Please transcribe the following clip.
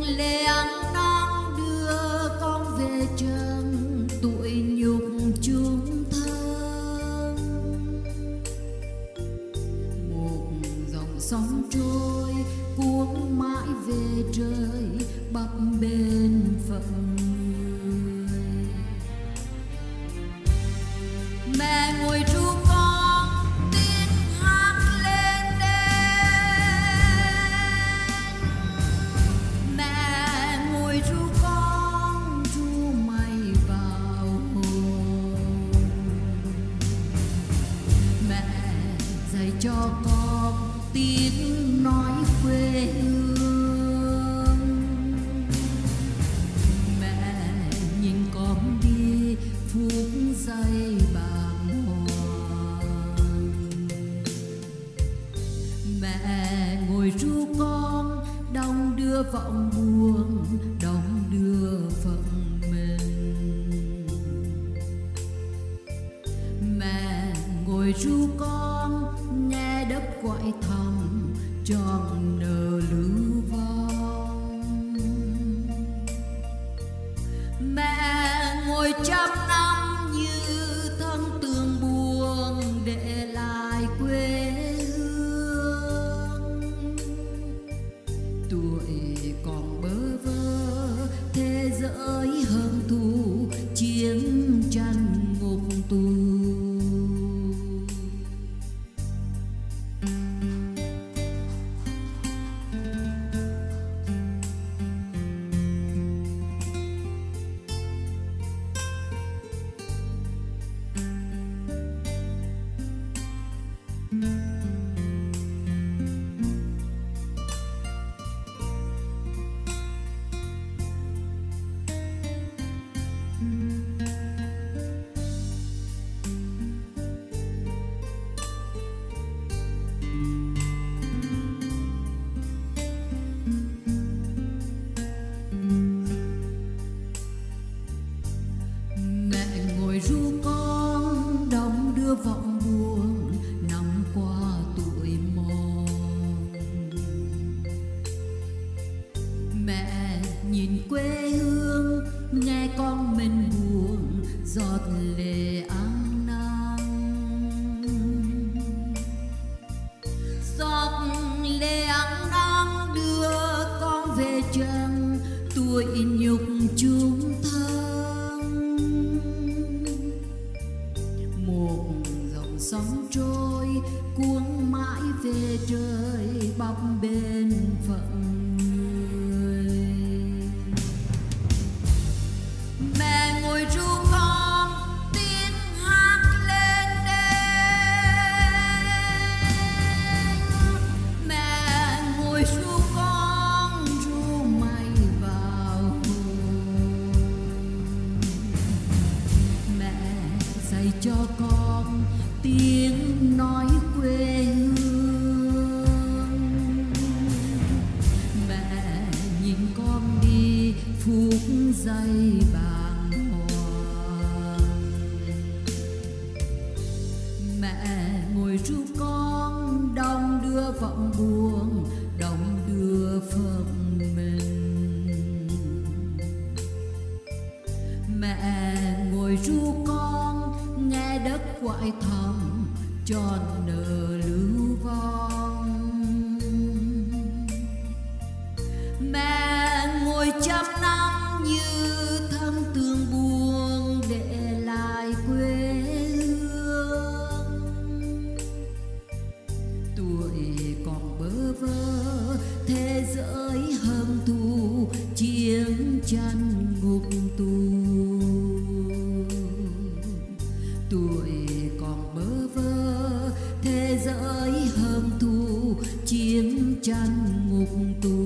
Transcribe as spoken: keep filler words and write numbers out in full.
lệ áng nắng đưa con về chân tuổi nhục chúng thân. Một dòng sóng trôi cuốn mãi về trời bập bên phận người. Mẹ ngồi ru con tiếng hát lên đêm. Mẹ ngồi ru con ru mày vào hồn. Mẹ dạy cho con tiếng nói quê hương. Mẹ nhìn con đi phút giây bàng hoàng. Mẹ ngồi ru con đong đưa vọng buồn, đong đưa phận mình. Mẹ ngồi ru con nghe đất gọi thầm tròn nở lưu vong. Mẹ ngồi trăm năm như thân tường buồn để lại quê hương. Tuổi còn bơ vơ thế giới hơn thù chiến tranh ngục tù. Ru con đong đưa vọng buồn năm qua tuổi mòn. Mẹ nhìn quê hương nghe con mình buồn giọt lệ áng nắng. Giọt lệ áng nắng đưa con về chân tuổi nhục chúng thân. Một dòng sóng trôi cuốn mãi về trời bập bên phận người. Mẹ ngồi ru con tiếng hát lên đêm. Mẹ ngồi ru con ru mày vào hồn. Mẹ dạy cho con tiếng nói quê hương. Mẹ nhìn con đi phút giây bàng hoàng. Mẹ ngồi ru con đong đưa vọng buồn, đong đưa phận mình. Mẹ ngồi ru con nghe đất gọi thầm tròn nở lưu vong. Mẹ ngồi trăm năm như thân tường buồn để lại quê hương. Tuổi còn bơ vơ thế giới hận thù chiến tranh ngục tù. Tuổi còn bơ vơ thế giới hận thù chiến tranh ngục tù.